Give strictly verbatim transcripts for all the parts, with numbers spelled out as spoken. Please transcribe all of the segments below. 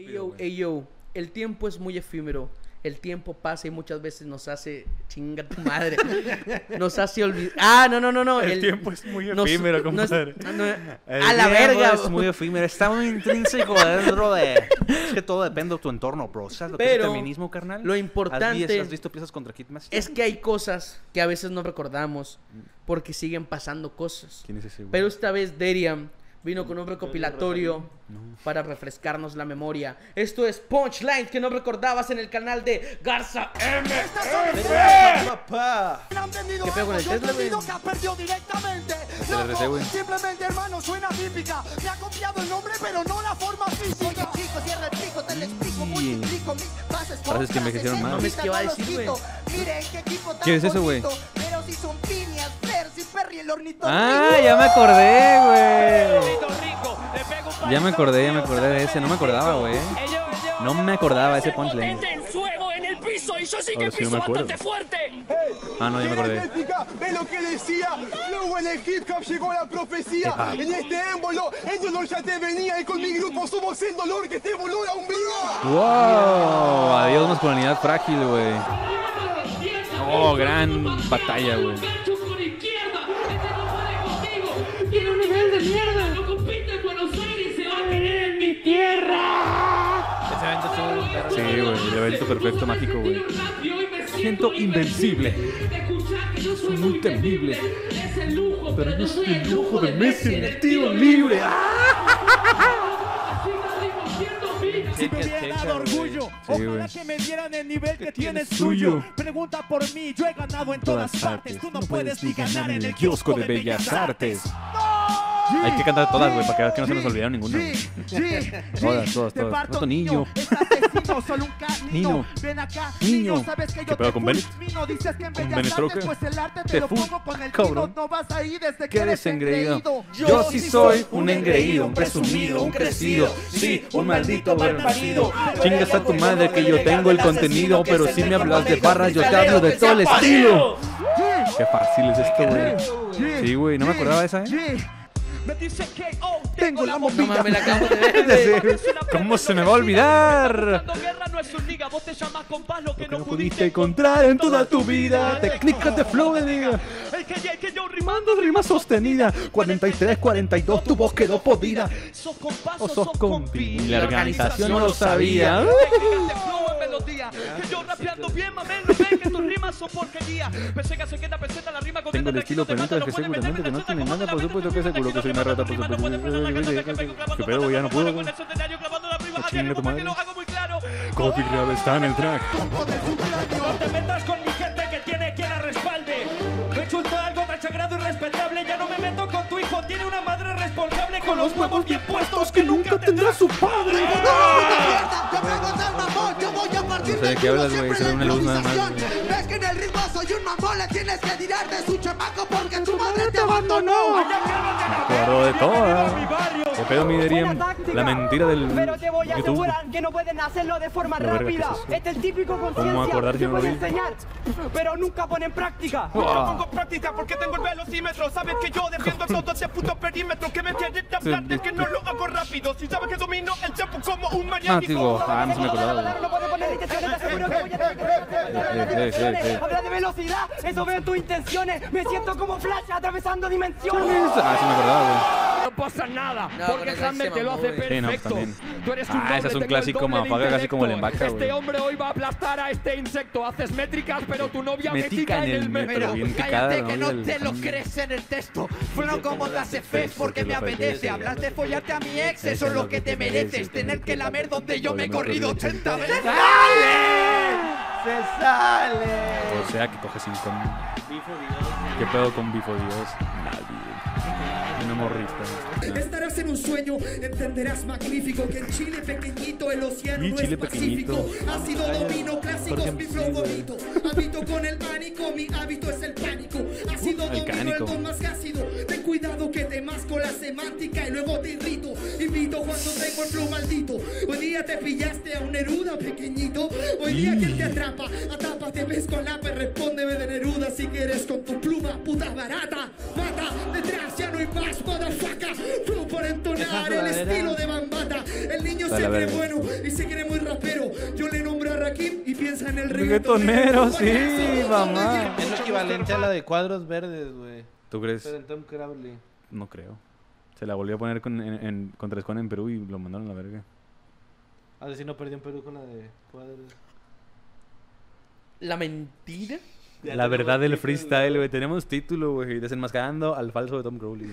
yo, ey, yo, el tiempo es muy efímero. El tiempo pasa y muchas veces nos hace... Chinga tu madre. Nos hace olvidar... Ah, no, no, no, no. El, el tiempo es muy nos, efímero, compadre. Nos, no, El a la verga. es muy efímero. Está muy intrínseco dentro de... Es que todo depende de tu entorno, bro. ¿Sabes lo que Pero es el feminismo, carnal? Lo importante... ¿Has visto, has visto piezas contra Kid Master? Es que hay cosas que a veces no recordamos porque siguen pasando cosas. ¿Quién es ese, güey? Pero esta vez Derian vino con un recopilatorio no. para refrescarnos la memoria. Esto es Punchlines que no recordabas en el canal de Garza M. Papá. ¿Qué pedo con el Tesla, güey? Se le recé, güey. Simplemente, hermano, suena típica. Me ha copiado el nombre, pero no la forma física. Oye, chico, cierra el pico, te lo explico, multiplico mis bases. Frases que envejecieron mal. No me qué va a decir, güey. Miren qué equipo tan ¿Qué es eso, güey? bonito, pero si son piñas, Percy, Perry, el ornitorrinco. Ah, ya me acordé, güey. Ya me acordé, ya me acordé de ese. No me acordaba, güey. No me acordaba de ese punchline. Yo sí Ahora que sí no piso me acuerdo. bastante fuerte. Ah, no, ya me acordé. ¿Ves lo que decía? Luego en el hip hop llegó la profecía. Epa. En este émbolo, el dolor ya te venía. Y con mi grupo somos el dolor que te voló la umbría. ¡Wow! Adiós, masculinidad frágil, güey. Oh, gran batalla, güey. Tiene un nivel de mierda. No compite en Buenos Aires, se va a querer en mi tierra. Ese evento estuvo... Sí, güey, el evento perfecto mágico, güey. Siento invencible. Soy muy temible. Pero yo soy el lujo de Messi en el tiro libre. Si me hubiera dado orgullo, Sí, ojalá güey. que me dieran el nivel que tiene tienes suyo. suyo. Pregunta por mí, yo he ganado en todas partes. Tú no puedes ni ganar en el kiosco de Bellas Artes. Hay que cantar todas, güey, para que veas que no se nos olvidaron ninguna. güey. Todas, todas, Te todas. parto, Otro niño. es asesino, solo un canino. Niño. Ven acá, Niño. niño, sabes que ¿Qué yo pedo te con Bennett? fulmino. Dices que en ¿Con Bellas Bennett Artes, Trocker? pues el arte Te te lo fu- pongo con el cabrón. tino. No vas ahí desde que Que eres eres engreído. engreído. Yo sí soy un engreído, un presumido, un crecido. Sí, un maldito malparido. Chingas a tu madre que yo tengo el contenido, pero si me hablas de barras, yo te hablo de todo el estilo. Qué fácil es esto, güey. Sí, güey, no me acordaba de esa, ¿eh? Me dice que oh, Tengo la No bombilla. mames, la acabo de ver, güey. ¿Cómo se me va a olvidar? Lo Que no pudiste encontrar en toda tu vida. Técnicas de flow de diga. El que, el que yo Rimando rima sostenida. cuarenta y tres, cuarenta y dos, tu voz quedó podrida. sos compás O sos compi. Y la organización no lo sabía. Técnicas de flow en melodía. Que yo rapeando bien, mamén, no ven que tus rimas son porquería. Pensé que se queda peseta la rima con Tengo el estilo pendiente que seguramente que no tiene nada, por supuesto que seguro que soy una rata, por supuesto. Que pedo, ya no puedo. güey. Chinga tu madre. Coffee grave está en el track. No te metas con mi gente que tiene quien la respalde. Me chulto algo tan sagrado y respetable. Ya no me meto con tu hijo, tiene una madre responsable con los huevos bien puestos que nunca tendrá su padre. No sé de qué hablas, güey, se ve una luz nada más, güey. Ves que en el ritmo soy un mamón, le tienes que tirar de su chamaco porque tu madre te abandonó. Me acuerdo de todas. ¿Qué pedo, mi Derian? La mentira del Pero te voy a YouTube. asegurar que no pueden hacerlo de forma La verga, rápida. ¿qué es eso? Este es el típico ¿Cómo conciencia acordar si que no lo puede vi? enseñar, pero nunca pone en práctica. Wow. Yo pongo práctica porque tengo el velocímetro. Sabes que yo defiendo todo ese puto perímetro. Que me entiendes de hablarte que no lo hago rápido. Si sabes que domino el tiempo como un Mático. maniático. Ah, no se me acordaba. No puede poner intenciones, te aseguro que voy a Eh, eh, eh, eh. Habla de velocidad, eso veo en tus intenciones. Me siento como Flash atravesando dimensiones. Ah, sí me acordaba, No pasa nada, No, porque con ese Hammer se te lo mamó, hace güey. Sí, no, perfecto. también. Tú eres un Ah, doble, ese es un tengo el clásico doble de motherfucker, casi como el intelecto. Embaca, güey. Este hombre hoy va a aplastar a este insecto. Haces métricas, pero tu novia Metica metica en el metro, metro. bien picada, Cállate ¿no? que no Y el- te lo crees en el texto. Fueron como las Fs porque me apetece. Hablas de follarte a mi ex, eso es lo que te mereces. Tener que lamer donde yo me he corrido ochenta veces. ¡Se sale! O sea, que coge cinco. ¿Qué pedo con Bifo Dios? Nadie. Una morrita. Estarás en un sueño, entenderás magnífico que en Chile pequeñito el océano infierno Y no chile es pacífico. pequeñito. Ha sido domino clásicos, Porque mi sí, flow güey. bonito. Habito con el pánico, mi hábito es el pánico. Ha sido el domino el cánico. don más ácido. Ten cuidado que te masco la semántica y luego te irrito. Invito cuando tengo el flow maldito. Hoy día te pillaste a un Neruda pequeñito. Hoy día que él te atrapa, atapa, te ves con la y respóndeme de Neruda si quieres con tu pluma, puta barata. Mata, detrás ya no hay más, motherfucker. Flow por entonar el estilo de Bambata. El niño se cree bueno y se cree muy rapero. Yo le nombro a Rakim y piensa en el Reggaetonero, sí, mamá. Es lo equivalente a la de Cuadros Verdes, güey. ¿Tú crees? Pero en Tom Crowley. No creo. Se la volvió a poner con, en, en, contra Escuadra en Perú y lo mandaron a la verga. A ver si no perdió en Perú con la de Cuadros. La mentira. La verdad del freestyle, güey. Tenemos título, güey. Desenmascarando al falso de Tom Crowley.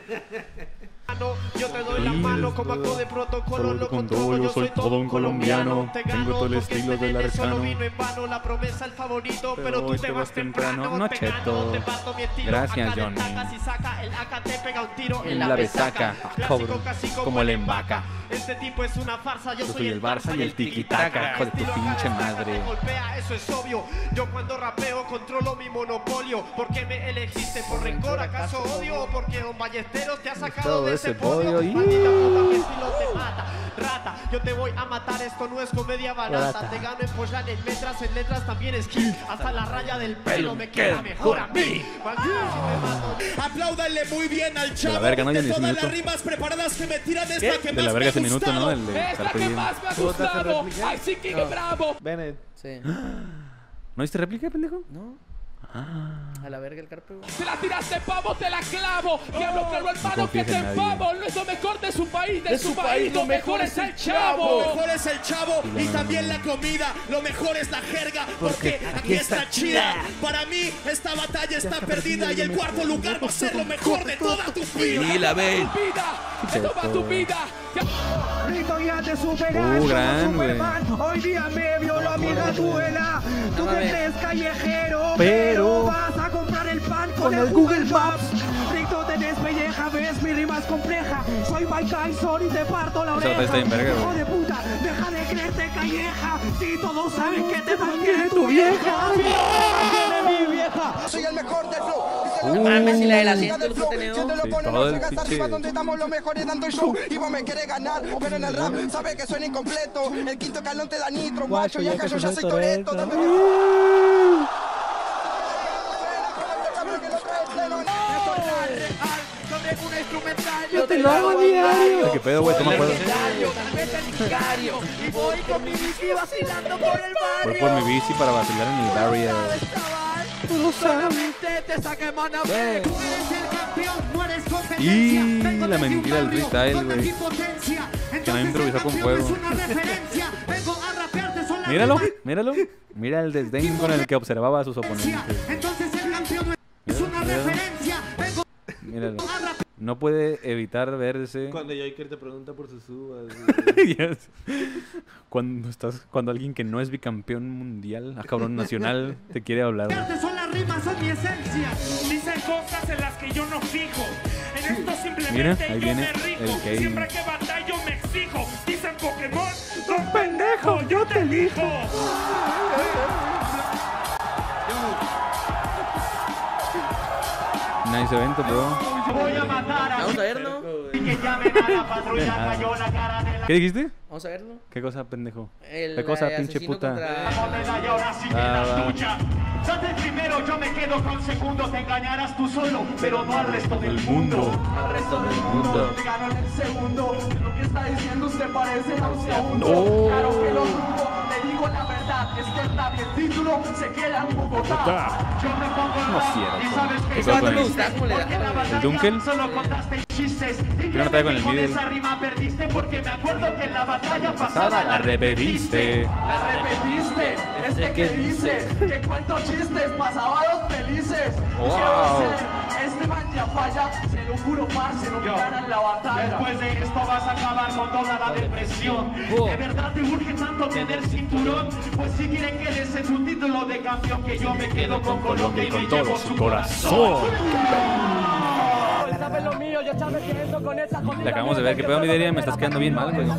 Yo te doy la mano como acto de protocolo, lo con controlo, todo, yo soy todo un colombiano. Te tengo gano todo el porque estilo este del nene solo arcano. vino en vano, la promesa el favorito, Pero pero tú hoy te vas temprano. No, te cheto. gano, te parto mi estilo. Gracias, Acá Johnny. destacas y saca el A K, te pega un tiro En la besaca. Ah, Clásico cabrón. casi Como el embaca. Este tipo es una farsa, yo, Yo soy el Barça y el tiki-taka. Hijo de tu Estilo acá pinche destaca, madre. te golpea, eso es obvio. Yo cuando rapeo controlo mi monopolio. ¿Por qué me elegiste? ¿Por rencor? ¿Acaso odio? ¿O porque Don Ballesteros te ha sacado Todo de ese ese podio? podio y- Maldita puta, mi estilo te mata. Rata, yo te voy a matar, esto no es comedia barata. Rata. Te gano en Pollán, en letras, en letras también es kick. Hasta la raya del pelo me queda mejor a mí. Apláudanle muy bien al chavo. De la verga, ¿no? Ya ni de ese todas minuto. las rimas preparadas que me tiran es la que De más la verga me ese ha minuto, ¿no? gustado. El de Es la Carpe que Diem. más me ha gustado. ¡Ay, sí, que bravo! Bennett. Sí. ¿No viste réplica, pendejo? No. Ah. A la verga el carpe, güey. ¡Te la tiraste, pavo! ¡Te la clavo! ¡Diablo, claro, hermano, que confíes te en nadie. enfamo! No es lo mejor de su país, de, su, país, lo mejor es el chavo. Lo mejor es el chavo y también la comida. Lo mejor es la jerga porque aquí está chida. Para mí esta batalla está perdida y el cuarto lugar va a ser lo mejor de toda tu vida. Y la ven. ¡Tu vida! ¡Esto va tu vida! Rito, ya te superas Uh, como gran, güey. Superman. Hoy día me violó a mi gatuela. Tú No que mames. eres callejero, Pero- vas a comprar el pan con, el Google Maps. Rito, te despelleja, ves mi rima es compleja. Soy Mike Tyson y te parto la Esa oreja. batalla está bien verga, güey. Hijo de puta, deja de creerte calleja. Si todos saben que te mantiene tu vieja. Tiene mi vieja. Soy el mejor del flow. Uh, mames, y la del asiento, el flow. contenedor. Si te lo Sí, pones, todo no el llegas pinche- arriba donde estamos los mejores dando el show. Y vos me querés ganar, pero en el rap sabe que suena incompleto. El quinto calón te da nitro, guacho, y acá yo ya soy Toretto. Yo te lo hago diario. ¿Qué pedo, güey? Toma acuerdo. Y voy con mi bici vacilando por el Voy barrio. por mi bici para vacilar en el barrio. Tú solamente te saca mano. Tú eres el campeón, no eres competencia. Y Vengo la desde un mentira del barrio freestyle, donde güey. hay potencia. Que no Entonces improvisó el con campeón fuego. es una referencia. Vengo a rapearte, son las Míralo, rimas. míralo. Mira el desdén con el que observaba a sus oponentes. Entonces el campeón es una Mira, mira. referencia. Vengo Míralo. a rapearte. No puede evitar verse. Cuando Joker te pregunta por sus uvas. Yes. Cuando estás, cuando alguien que no es bicampeón mundial, a cabrón nacional, te quiere hablar. Son las rimas, son mi esencia. Dicen cosas en las que yo no fijo. En esto simplemente Mira, ahí yo viene me rijo. el Kane. Siempre que batallo me exijo. Dicen Pokémon, don pendejo, yo te elijo. Nice evento, bro. Voy a matar a Vamos a verlo. y que llamen a la patrulla, cayó la cara de la ¿Qué dijiste? Vamos a verlo. ¿Qué cosa, pendejo? El, ¿Qué cosa, eh, pinche asesino puta? contra- moneda y ahora sí que Ah, la va. tuya. Date el primero, yo me quedo con segundo, te engañarás tú solo, pero no al resto del mundo. Al resto del mundo. Te gano en el segundo. Lo que está diciendo usted parece nauseabundo. No. Claro que lo dudo, le digo la verdad, es que el rap y el título se quedan en Bogotá. Yo me pongo el No es rap cierto. y sabes que ¿Qué yo cosa con te el- gusta, cómo le da? porque la ¿El batalla Dunkel? solo contaste chistes. Y Una batalla con el con Middle. esa rima perdiste porque me acuerdo que en la batalla Pasada, pasada la repetiste. La repetiste, este que dice que cuento chistes pa' sábados felices. Wow. Quiero ser, este man ya falla, se lo juro, parce, no me ganan la batalla. Después de esto vas a acabar con toda la depresión. ¿De verdad te urge tanto tener cinturón? Pues si quieren que les su título de campeón, que yo me quedo con Colombia y me llevo su corazón. sabes lo mío, ya sabes que entro con esa jodida. Le acabamos de ver que pedo mi diaria y me estás quedando bien mal, güey.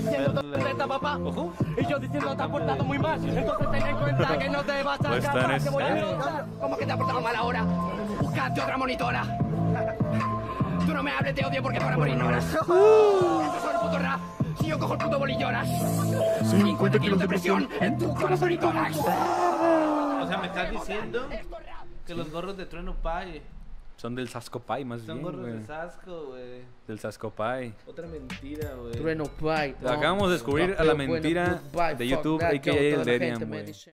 Y yo diciendo te has portado muy mal, entonces ten en cuenta que no te vas a Pues escapar, tan que voy a es- explotar. ¿Cómo que te ha portado mal ahora? Buscate otra monitora. Tú no me hables, te odio porque por amor ignoras. Esto es el puto rap. Si yo cojo el puto boli lloras. cincuenta kilos de presión en tu corazón y tórax. O sea, me estás diciendo que los gorros de Trueno Pai Son del Sascopay, más son bien, gorros güey. de Sasco, güey. Del Sascopay. Otra mentira, güey. Trueno Pie. Acabamos de descubrir a la mentira de YouTube, a k a. el Derian, güey.